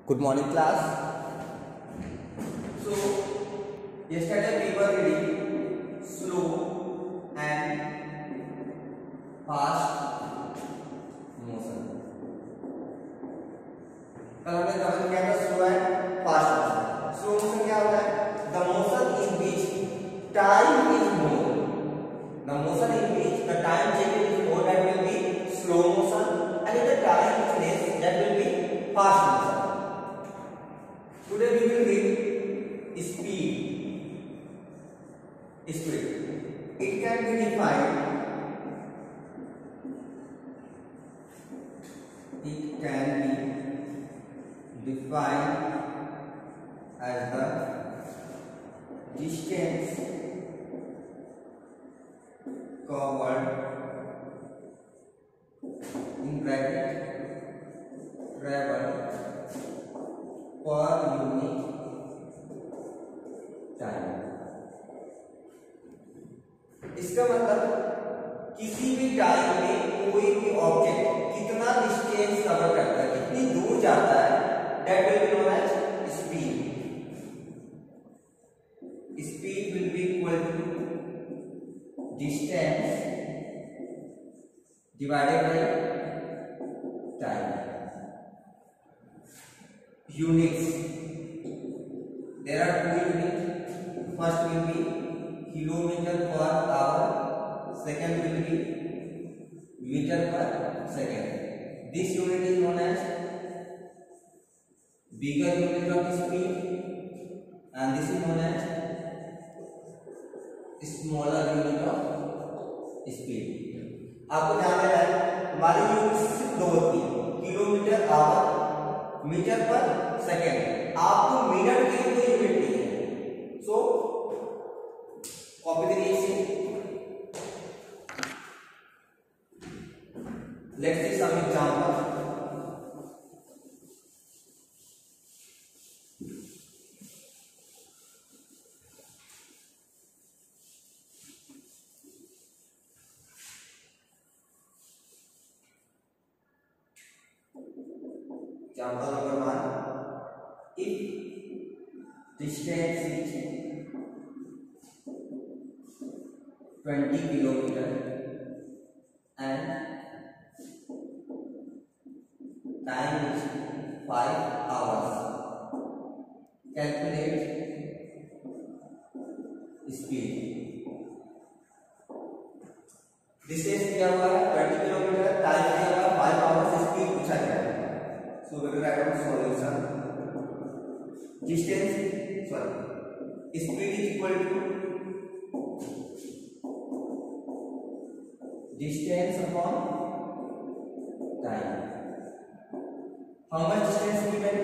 Good morning, class. So, yesterday we were reading slow and fast motion. कल हमने cover किया था slow and fast motion. Slow motion क्या होता है? The motion in which time is more. The motion in which the time change is more, that will be slow motion, and if the time is less, that will be fast motion. Today we will read speed. It can be defined. It can be defined as the distance covered in bracket travel per unit time. इसका मतलब किसी भी time में कोई भी object कितना distance cover करता है, कितनी दूर जाता है, that will be known as speed. Speed will be equal to distance divided by time. Units. There are two units. First will be kilometer per hour. Second will be meter per second. This unit is known as bigger unit of speed, and this is known as smaller unit of speed. आपको ध्यान देना है हमारी unit सिर्फ दो होती है, kilometre hour, metre per second. आपको मिनट के लिए कोई यूनिट नहीं है. सो कॉपी करिए इसे. Let's see some example. Example number 1. If distance is 20 kilometer and time is 5 hours, calculate speed. Distance दिया हुआ है 20 किलोमीटर, टाइम दिया हुआ है 5 hours, स्पीड पूछा गया है. So we will write down solution. Speed is equal to distance upon time. How much distance given?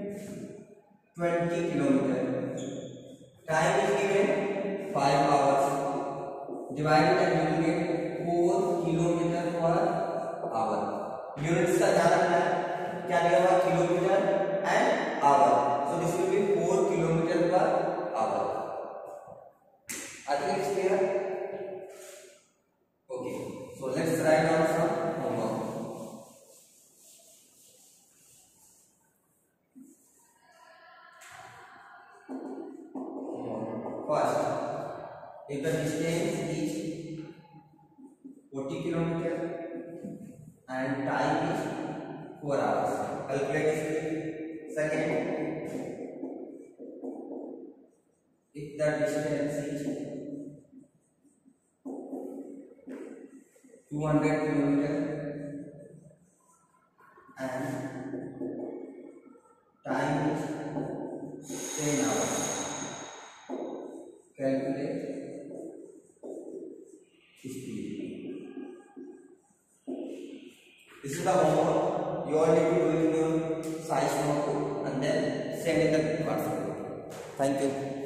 20 kilometer. Time is given 5 hours. Divided and you will get 4 kilometer per hour. Units का ध्यान रखना है. क्या दिया हुआ? Kilometre and hour. So this will be 4 kilometre per hour. I think it's clear. Okay, so let's write down some homework. First, if the distance is 40 kilometer and time is 4 hours, calculate speed. Second, if the distance is 200 kilometer and time is 10 hours, calculate speed. This is the homework. You all need to do it in your size notebook and then send in the WhatsApp. Thank you.